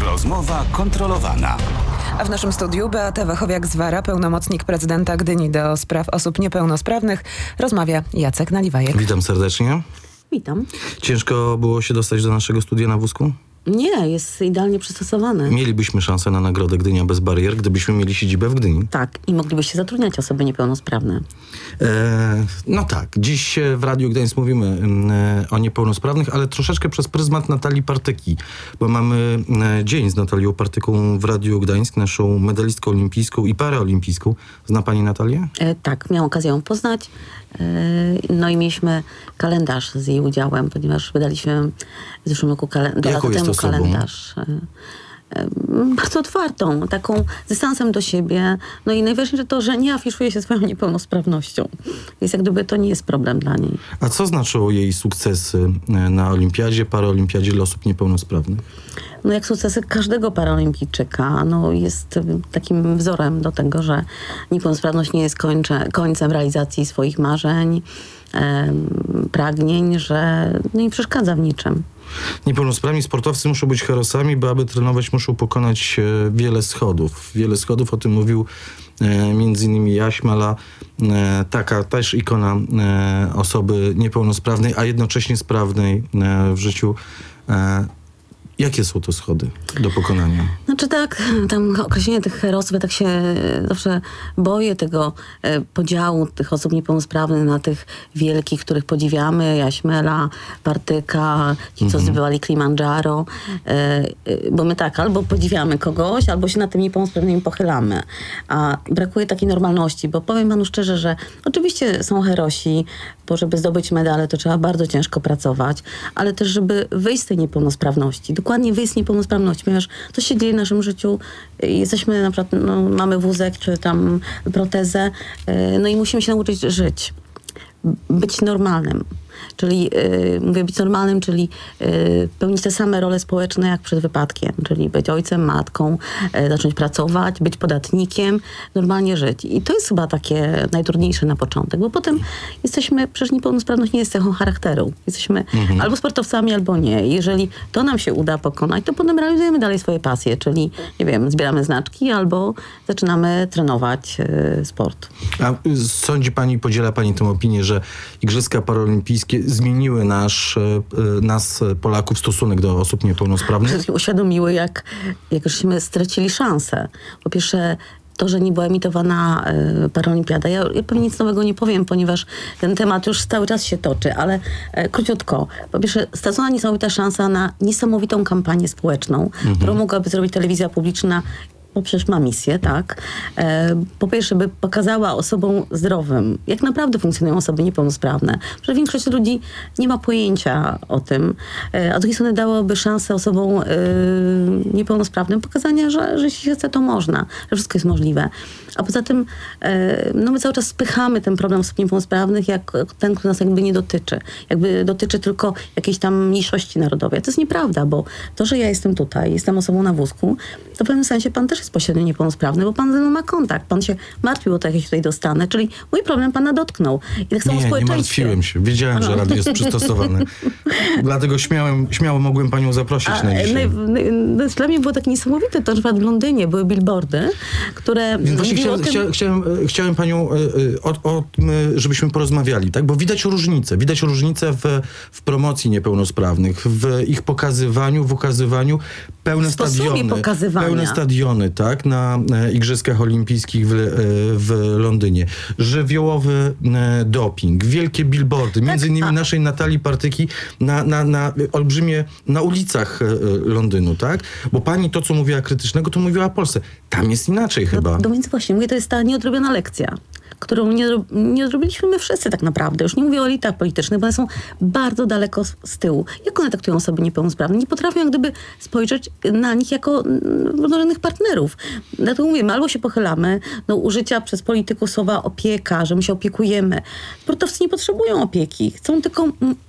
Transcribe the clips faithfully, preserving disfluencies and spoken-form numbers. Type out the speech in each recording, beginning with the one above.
Rozmowa kontrolowana. A w naszym studiu Beata Wachowiak-Zwara, pełnomocnik prezydenta Gdyni do spraw osób niepełnosprawnych. Rozmawia Jacek Naliwajek. Witam serdecznie. Witam. Ciężko było się dostać do naszego studia na wózku? Nie, jest idealnie przystosowany. Mielibyśmy szansę na nagrodę Gdynia bez barier, gdybyśmy mieli siedzibę w Gdyni. Tak, i moglibyście zatrudniać osoby niepełnosprawne. E, no tak, dziś w Radiu Gdańsk mówimy e, o niepełnosprawnych, ale troszeczkę przez pryzmat Natalii Partyki, bo mamy e, dzień z Natalią Partyką w Radiu Gdańsk, naszą medalistką olimpijską i paraolimpijską. Zna pani Natalię? E, tak, miałam okazję ją poznać. E, no i mieliśmy kalendarz z jej udziałem, ponieważ wydaliśmy w zeszłym roku kalen- dwa lata temu kalendarz. E, e, bardzo otwartą, taką z dystansem do siebie. No i najważniejsze to, że nie afiszuje się swoją niepełnosprawnością. Jest jak gdyby to nie jest problem dla niej. A co znaczą jej sukcesy na olimpiadzie, paraolimpiadzie dla osób niepełnosprawnych? No jak sukcesy każdego paraolimpijczyka, no jest takim wzorem do tego, że niepełnosprawność nie jest kończe, końcem realizacji swoich marzeń, em, pragnień, że no nie przeszkadza w niczym. Niepełnosprawni sportowcy muszą być herosami, bo aby trenować, muszą pokonać e, wiele schodów. Wiele schodów, o tym mówił e, między innymi Jaśmala, e, taka też ikona e, osoby niepełnosprawnej, a jednocześnie sprawnej e, w życiu. E, Jakie są to schody do pokonania? Znaczy tak, tam określenie tych herosów, ja tak się zawsze boję tego e, podziału tych osób niepełnosprawnych na tych wielkich, których podziwiamy, Jaśmela, Partyka, ci, co Mhm. zdobywali Kilimandżaro, e, e, bo my tak, albo podziwiamy kogoś, albo się nad tymi niepełnosprawnymi pochylamy. A brakuje takiej normalności, bo powiem panu szczerze, że oczywiście są herosi, bo żeby zdobyć medale, to trzeba bardzo ciężko pracować, ale też, żeby wyjść z tej niepełnosprawności, dokładnie wyjść z niepełnosprawności, ponieważ to się dzieje w naszym życiu. Jesteśmy na przykład, no, mamy wózek, czy tam protezę, yy, no i musimy się nauczyć żyć. Być normalnym. Czyli, yy, mówię być normalnym, czyli yy, pełnić te same role społeczne jak przed wypadkiem. Czyli być ojcem, matką, yy, zacząć pracować, być podatnikiem, normalnie żyć. I to jest chyba takie najtrudniejsze na początek, bo potem jesteśmy, przecież niepełnosprawność nie jest cechą charakteru. Jesteśmy Mhm. albo sportowcami, albo nie. Jeżeli to nam się uda pokonać, to potem realizujemy dalej swoje pasje, czyli, nie wiem, zbieramy znaczki, albo zaczynamy trenować yy, sport. A y, sądzi pani, podziela pani tę opinię, że Igrzyska Paraolimpijskie zmieniły nasz, y, nas, Polaków, stosunek do osób niepełnosprawnych? Przede wszystkim uświadomiły, jak, jak żeśmy stracili szansę. Po pierwsze, to, że nie była emitowana y, paraolimpiada. Ja, ja pewnie nic nowego nie powiem, ponieważ ten temat już cały czas się toczy, ale e, króciutko. Po pierwsze, stracona niesamowita szansa na niesamowitą kampanię społeczną, Mhm. którą mogłaby zrobić telewizja publiczna, bo przecież ma misję, tak? E, po pierwsze, by pokazała osobom zdrowym, jak naprawdę funkcjonują osoby niepełnosprawne. Że większość ludzi nie ma pojęcia o tym. E, a z drugiej strony dałoby szansę osobom e, niepełnosprawnym pokazania, że, że jeśli się chce, to można. Że wszystko jest możliwe. A poza tym, e, no my cały czas spychamy ten problem osób niepełnosprawnych jak ten, który nas jakby nie dotyczy. Jakby dotyczy tylko jakiejś tam mniejszości narodowej. To jest nieprawda, bo to, że ja jestem tutaj, jestem osobą na wózku, to w pewnym sensie pan też jest pośrednio niepełnosprawny, bo pan ze mną ma kontakt. Pan się martwił o to, jak ja się tutaj dostanę, czyli mój problem pana dotknął. I tak samo Nie, nie społeczeństwie. martwiłem się. Wiedziałem, że radio jest przystosowane. Dlatego śmiałem, śmiało mogłem panią zaprosić A, na dzisiaj. naj, naj, dla mnie było takie niesamowite, to na przykład w Londynie były billboardy, które... Więc właśnie mówiły chciałem, o tym- chcia, chciałem, e, chciałem panią e, e, o, o tym, e, żebyśmy porozmawiali, tak? Bo widać różnicę. Widać różnicę w, w promocji niepełnosprawnych, w ich pokazywaniu, w ukazywaniu. Pełne W sposobie stadiony. pokazywania. Pełne stadiony, tak? Na e, Igrzyskach Olimpijskich w, e, w Londynie. Żywiołowy e, doping, wielkie billboardy, między innymi a- naszej Natalii Partyki na, na, na olbrzymie, na ulicach e, Londynu, tak? Bo pani to, co mówiła krytycznego, to mówiła o Polsce. Tam jest inaczej chyba. No, no więc właśnie, mówię, to jest ta nieodrobiona lekcja, którą nie, odro- nie odrobiliśmy my wszyscy tak naprawdę. Już nie mówię o elitach politycznych, bo one są bardzo daleko z, z tyłu. Jak one traktują osoby niepełnosprawne? Nie potrafią jak gdyby spojrzeć na nich jako mm, równorzędnych partnerów. Dlatego mówimy, albo się pochylamy do użycia przez polityków słowa opieka, że my się opiekujemy. Sportowcy nie potrzebują opieki. Chcą tylko mm,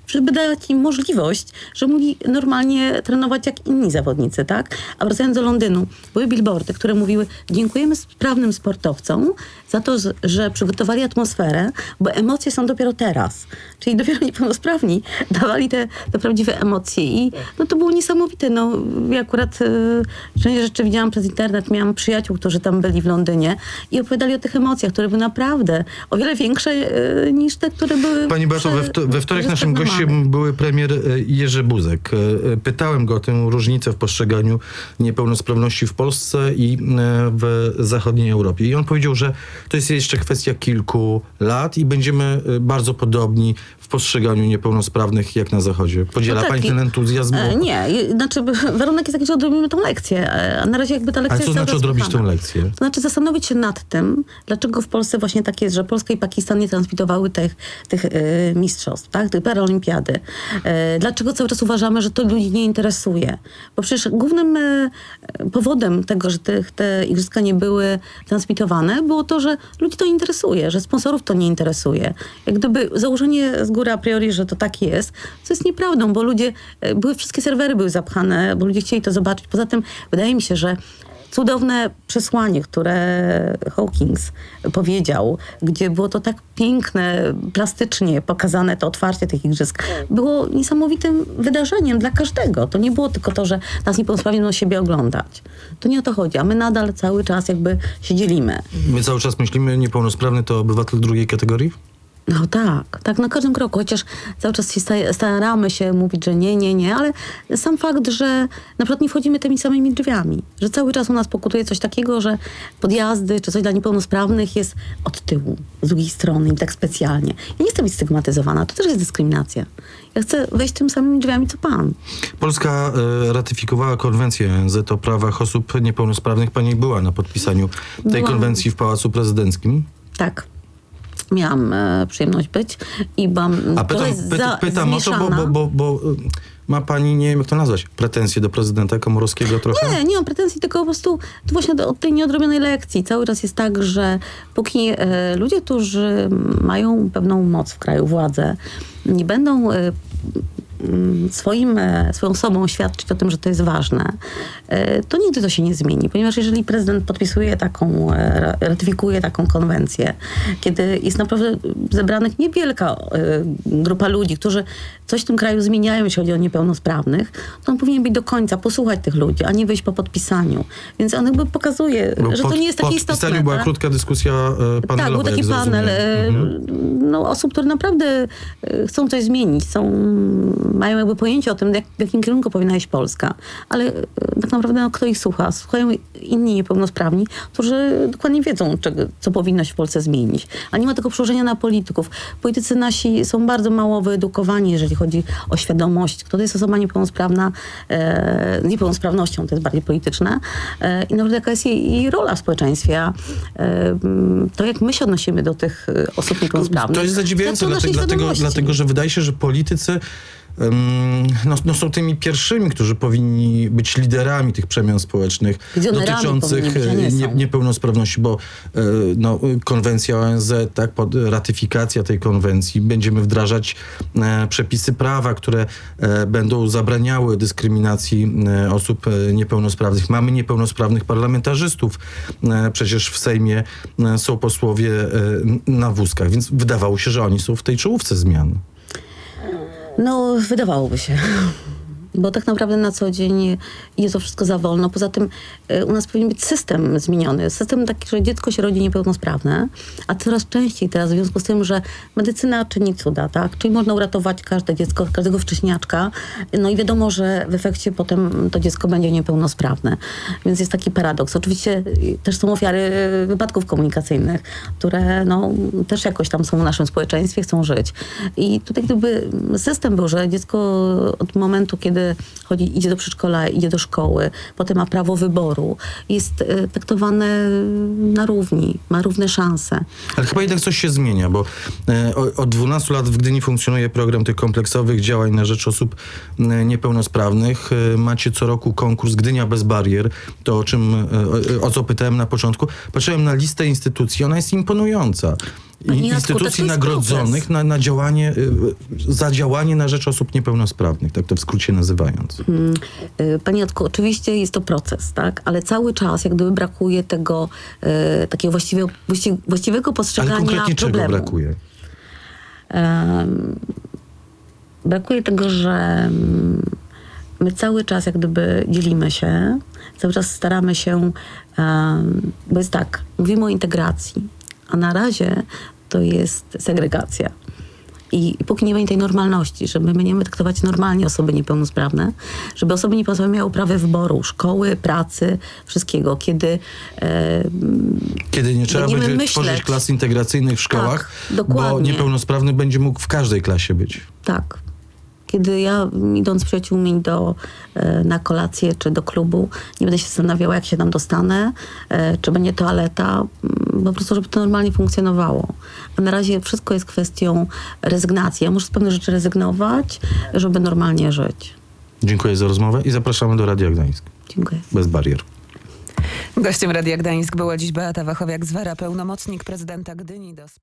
żeby dać im możliwość, że mogli normalnie trenować jak inni zawodnicy, tak? A wracając do Londynu, były billboardy, które mówiły: dziękujemy sprawnym sportowcom za to, że przygotowali atmosferę, bo emocje są dopiero teraz. Czyli dopiero niepełnosprawni dawali te, te prawdziwe emocje i no to było niesamowite. No, ja akurat y, część rzeczy widziałam przez internet, miałam przyjaciół, którzy tam byli w Londynie i opowiadali o tych emocjach, które były naprawdę o wiele większe y, niż te, które były... Pani Beato, we, wto- we wtorek naszym gościem były premier e, Jerzy Buzek. E, Pytałem go o tę różnicę w postrzeganiu niepełnosprawności w Polsce i e, w zachodniej Europie. I on powiedział, że to jest jeszcze kwestia kilku lat i będziemy e, bardzo podobni w postrzeganiu niepełnosprawnych jak na Zachodzie. Podziela No tak, pani ten entuzjazm? E, nie, i- znaczy warunek jest taki, że odrobimy tą lekcję, e, a na razie jakby ta lekcja Ale co jest cały znaczy czas odrobić tę kochana. lekcję? To znaczy zastanowić się nad tym, dlaczego w Polsce właśnie tak jest, że Polska i Pakistan nie transmitowały tych, tych e, mistrzostw, tak? Tych paraolimpiady. E, dlaczego cały czas uważamy, że to ludzi nie interesuje? Bo przecież głównym e, powodem tego, że tych, te igrzyska nie były transmitowane, było to, że ludzi to interesuje, że sponsorów to nie interesuje. Jak gdyby założenie z góry a priori, że to tak jest, co jest nieprawdą, bo ludzie, e, były wszystkie serwery były zapchane, bo ludzie chcieli to zobaczyć. Poza tym wydaje mi się, że cudowne przesłanie, które Hawkins powiedział, gdzie było to tak piękne, plastycznie pokazane, to otwarcie tych igrzysk, było niesamowitym wydarzeniem dla każdego. To nie było tylko to, że nas niepełnosprawni będą siebie oglądać. To nie o to chodzi, a my nadal cały czas jakby się dzielimy. My cały czas myślimy, niepełnosprawny to obywatel drugiej kategorii? No tak, tak na każdym kroku, chociaż cały czas się sta- staramy się mówić, że nie, nie, nie, ale sam fakt, że na przykład nie wchodzimy tymi samymi drzwiami, że cały czas u nas pokutuje coś takiego, że podjazdy czy coś dla niepełnosprawnych jest od tyłu, z drugiej strony i tak specjalnie. Ja nie chcę być stygmatyzowana, to też jest dyskryminacja. Ja chcę wejść tymi samymi drzwiami co pan. Polska e, ratyfikowała konwencję O N Z o prawach osób niepełnosprawnych. Pani była na podpisaniu tej Byłam. konwencji w Pałacu Prezydenckim. Tak. Miałam e, przyjemność być i byłam A pytam, trochę pyta, za, pytam o to, bo, zmieszana. bo, bo, bo y, ma pani, nie wiem jak to nazwać, pretensje do prezydenta Komorowskiego trochę? Nie, nie mam pretensji, tylko po prostu to właśnie do, od tej nieodrobionej lekcji. Cały czas jest tak, że póki e, ludzie, którzy mają pewną moc w kraju, władzę, nie będą e, mm, swoim, e, swoją osobą świadczyć o tym, że to jest ważne, e, to nigdy to się nie zmieni. Ponieważ jeżeli prezydent podpisuje taką, e, ratyfikuje taką konwencję, kiedy jest naprawdę zebranych niewielka e, grupa ludzi, którzy coś w tym kraju zmieniają, jeśli chodzi o niepełnosprawnych, to on powinien być do końca, posłuchać tych ludzi, a nie wyjść po podpisaniu. Więc on jakby pokazuje, Bo że po, to nie jest po takie istotne. podpisaniu była tak? krótka dyskusja e, panelowa. Tak, był taki jak panel zrozumiałem. e, Mhm. no, osób, które naprawdę e, chcą coś zmienić, są, mają jakby pojęcie o tym, jak, w jakim kierunku powinna iść Polska. Ale e, tak naprawdę no, kto ich słucha? Słuchają inni niepełnosprawni, którzy dokładnie wiedzą, czego, co powinno się w Polsce zmienić. A nie ma tego przełożenia na polityków. Politycy nasi są bardzo mało wyedukowani, jeżeli chodzi o świadomość, kto to jest osoba niepełnosprawna, e, z niepełnosprawnością, to jest bardziej polityczne. E, I naprawdę jaka jest jej, jej rola w społeczeństwie. A, e, to, jak my się odnosimy do tych e, osób niepełnosprawnych. To jest zadziwiające, to naszej dlatego, dlatego, świadomości. dlatego, że wydaje się, że politycy um, no, no są tymi pierwszymi, którzy powinni być liderami tych przemian społecznych Wizjonerami dotyczących powinni być, a nie nie, są. niepełnosprawności, bo e, no, konwencja O N Z, tak, pod, ratyfikacja tej konwencji, będziemy wdrażać e, przepisy prawa, które e, będą zabraniały dyskryminacji e, osób e, niepełnosprawnych. Mamy niepełnosprawnych parlamentarzystów. E, przecież w Sejmie e, są posłowie e, na wózkach, więc wydawało się, że oni są w tej czołówce zmian. No, wydawałoby się. Bo tak naprawdę na co dzień idzie to wszystko za wolno. Poza tym y, u nas powinien być system zmieniony. System taki, że dziecko się rodzi niepełnosprawne, a coraz częściej teraz w związku z tym, że medycyna czyni cuda, tak? Czyli można uratować każde dziecko, każdego wcześniaczka. No i wiadomo, że w efekcie potem to dziecko będzie niepełnosprawne. Więc jest taki paradoks. Oczywiście y, też są ofiary wypadków komunikacyjnych, które no, też jakoś tam są w naszym społeczeństwie, chcą żyć. I tutaj gdyby system był, że dziecko od momentu, kiedy chodzi, idzie do przedszkola, idzie do szkoły, potem ma prawo wyboru, jest e, traktowane na równi, ma równe szanse. Ale chyba jednak coś się zmienia, bo e, o- od dwunastu lat w Gdyni funkcjonuje program tych kompleksowych działań na rzecz osób e, niepełnosprawnych. E, macie co roku konkurs Gdynia bez barier, to o czym, e, o, o co pytałem na początku. Patrzyłem na listę instytucji, ona jest imponująca. Panie i Jacku, instytucji to jest nagrodzonych proces. na, na działanie, y, za działanie na rzecz osób niepełnosprawnych, tak to w skrócie nazywając. Y, Panie Jacku, oczywiście jest to proces, tak? Ale cały czas jak gdyby brakuje tego y, takiego właściwego, właści- właściwego Ale postrzegania konkretnie czego problemu. brakuje? Em, brakuje tego, że mm, my cały czas jak gdyby dzielimy się, cały czas staramy się, em, bo jest tak, mówimy o integracji, a na razie to jest segregacja. I, I póki nie będzie tej normalności, żeby my będziemy traktować normalnie osoby niepełnosprawne, żeby osoby niepełnosprawne miały prawo wyboru szkoły, pracy, wszystkiego. Kiedy e, Kiedy nie trzeba będziemy będzie myśleć- tworzyć klas integracyjnych w szkołach, Tak, bo dokładnie. niepełnosprawny będzie mógł w każdej klasie być. Tak. Kiedy ja idąc z przyjaciółmi do, e, na kolację czy do klubu, nie będę się zastanawiała, jak się tam dostanę, e, czy będzie toaleta, m, po prostu, żeby to normalnie funkcjonowało. A na razie wszystko jest kwestią rezygnacji. Ja muszę z pewnych rzeczy rezygnować, żeby normalnie żyć. Dziękuję za rozmowę i zapraszamy do Radia Gdańsk. Dziękuję. Bez barier. Gościem Radia Gdańsk była dziś Beata Wachowiak-Zwara, pełnomocnik prezydenta Gdyni do spraw